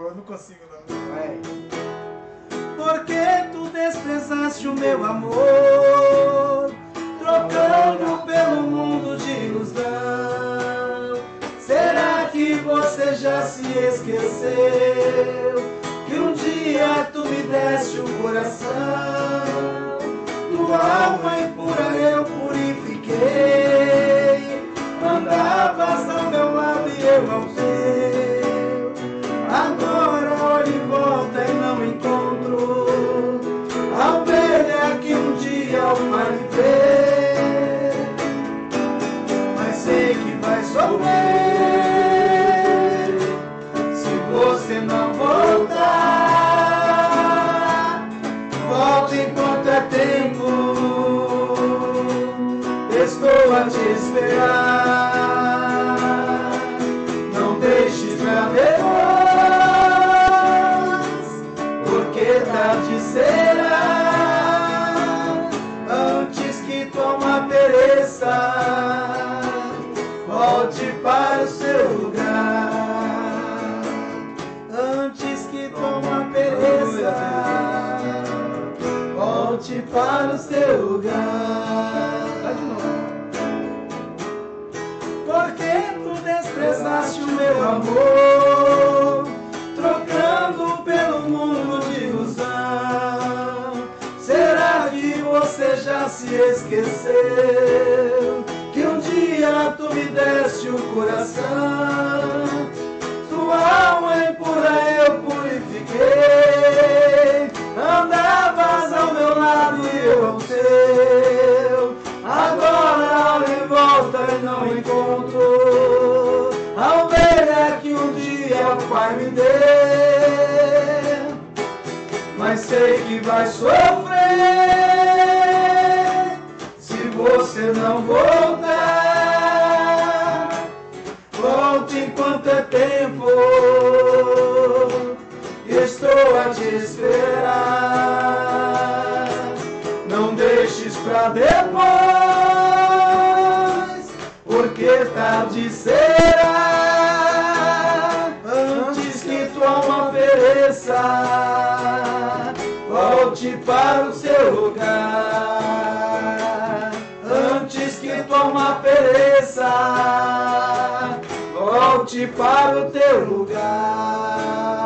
Eu não consigo não. Vai. Porque tu desprezaste o meu amor, trocando pelo mundo de ilusão. Será que você já se esqueceu que um dia tu me deste o coração? Tua alma impura eu purifiquei, andavas ao meu lado e eu ao teu. Agora olho em volta e não encontro a ovelha que um dia o pai me deu. Mas sei que vai sofrer se você não voltar. Volta enquanto é tempo, estou a te esperar. Não deixes pra depois, porque tarde será. Antes que tua alma pereça, volte para o seu lugar. Antes que tua alma pereça, volte para o seu lugar. Porque tu desprezaste o meu amor, trocando pelo mundo de ilusão. Será que você já se esqueceu que um dia tu me deste o coração? Tua alma impura eu purifiquei, andavas ao meu lado e eu ao teu. Agora olho em volta e não encontro a ovelha que um dia o pai me deu. Mas sei que vai sofrer se você não voltar. Volte enquanto é tempo, estou a te esperar. Não deixes pra depois, porque tarde será. Antes que tua alma pereça, volte para o seu lugar. Antes que tua alma pereça, volte para o teu lugar.